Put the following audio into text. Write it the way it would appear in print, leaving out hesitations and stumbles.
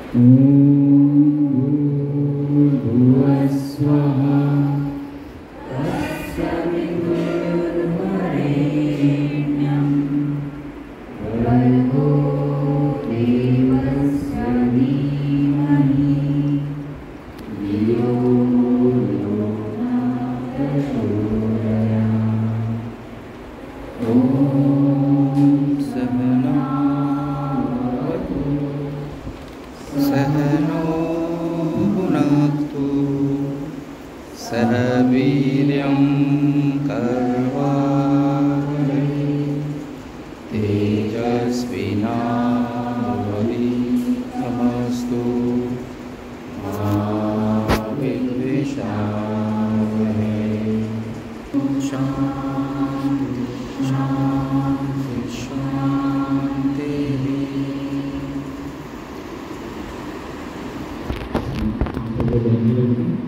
भूर्भुवस्वः तत्सवितुर्वरेण्यं भर्गो देवस्य धीमहि धियो यो नः प्रचोदयात्। ॐ सहना भवतु सहनो भुनक्तु सह वीर्यं कर्वावहै तेजस्विनावधीतमस्तु मा विद्विषावहै। शान्ति शान्ति शान्तिः। Berbanding